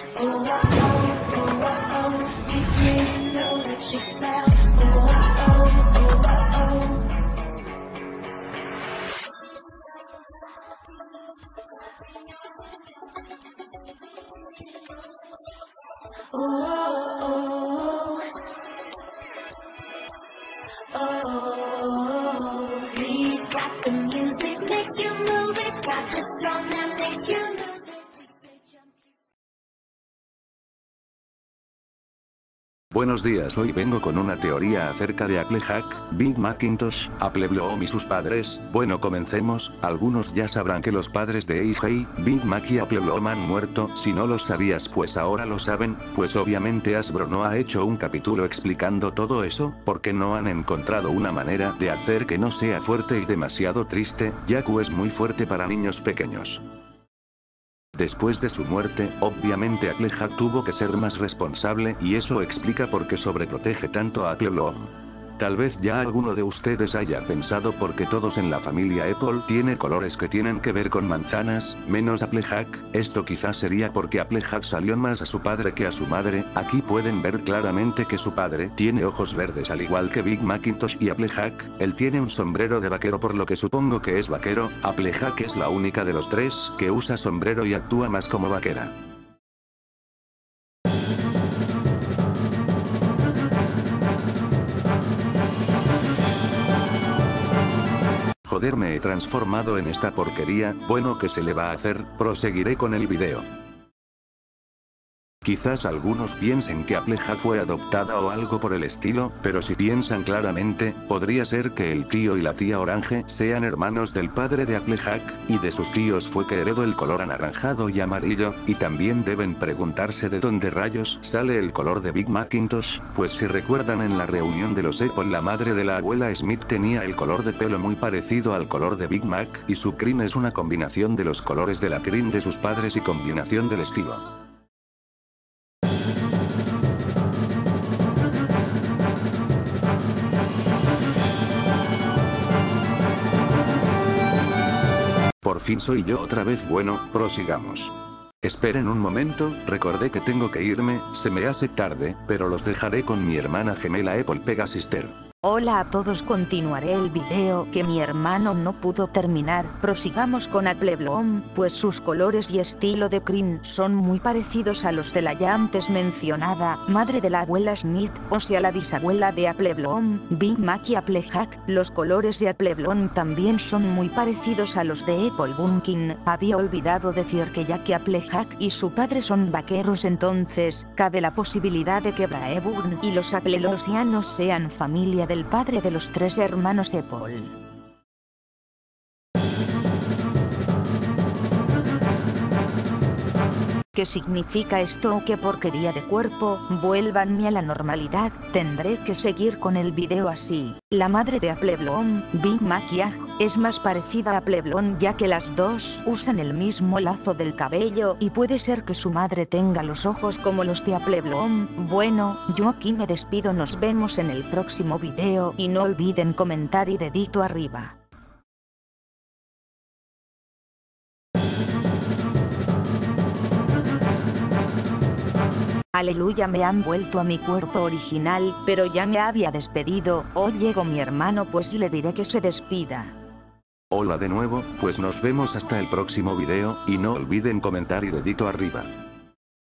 Oh, oh, oh, oh, oh, you didn't know that you fell. Oh, oh, oh, oh, oh, oh, oh, oh. We got the music makes you move it, got the song that makes you lose it. We say jump. Buenos días, hoy vengo con una teoría acerca de Applejack, Big Macintosh, Applebloom y sus padres. Bueno, comencemos. Algunos ya sabrán que los padres de AJ, Big Mac y Applebloom han muerto. Si no los sabías, pues ahora lo saben, pues obviamente Hasbro no ha hecho un capítulo explicando todo eso, porque no han encontrado una manera de hacer que no sea fuerte y demasiado triste, ya que es muy fuerte para niños pequeños. Después de su muerte, obviamente Applejack tuvo que ser más responsable y eso explica por qué sobreprotege tanto a Applebloom. Tal vez ya alguno de ustedes haya pensado por qué todos en la familia Apple tiene colores que tienen que ver con manzanas, menos Applejack. Esto quizás sería porque Applejack salió más a su padre que a su madre. Aquí pueden ver claramente que su padre tiene ojos verdes al igual que Big Macintosh y Applejack. Él tiene un sombrero de vaquero por lo que supongo que es vaquero. Applejack es la única de los tres que usa sombrero y actúa más como vaquera. Joder, me he transformado en esta porquería. Bueno, ¿qué se le va a hacer? Proseguiré con el video. Quizás algunos piensen que Applejack fue adoptada o algo por el estilo, pero si piensan claramente, podría ser que el tío y la tía Orange sean hermanos del padre de Applejack, y de sus tíos fue que heredó el color anaranjado y amarillo, y también deben preguntarse de dónde rayos sale el color de Big Macintosh, pues si recuerdan en la reunión de los Apple la madre de la abuela Smith tenía el color de pelo muy parecido al color de Big Mac, y su cream es una combinación de los colores de la cream de sus padres y combinación del estilo. Por fin soy yo otra vez. Bueno, prosigamos. Esperen un momento, recordé que tengo que irme, se me hace tarde, pero los dejaré con mi hermana gemela Apple Pegasister. Hola a todos, continuaré el video que mi hermano no pudo terminar. Prosigamos con Applebloom, pues sus colores y estilo de cream son muy parecidos a los de la ya antes mencionada madre de la abuela Smith, o sea la bisabuela de Applebloom, Big Mac y Applejack. Los colores de Applebloom también son muy parecidos a los de Apple Bunkin. Había olvidado decir que ya que Applejack y su padre son vaqueros, entonces cabe la posibilidad de que Braeburn y los Applelosianos sean familia del padre de los tres hermanos Apple. ¿Qué significa esto o qué porquería de cuerpo? Vuélvanme a la normalidad, tendré que seguir con el video así. La madre de Applebloom, Big Mac, es más parecida a Applebloom ya que las dos usan el mismo lazo del cabello y puede ser que su madre tenga los ojos como los de Applebloom. Bueno, yo aquí me despido, nos vemos en el próximo video y no olviden comentar y dedito arriba. Aleluya, me han vuelto a mi cuerpo original, pero ya me había despedido. Hoy llegó mi hermano, pues le diré que se despida. Hola de nuevo, pues nos vemos hasta el próximo video, y no olviden comentar y dedito arriba.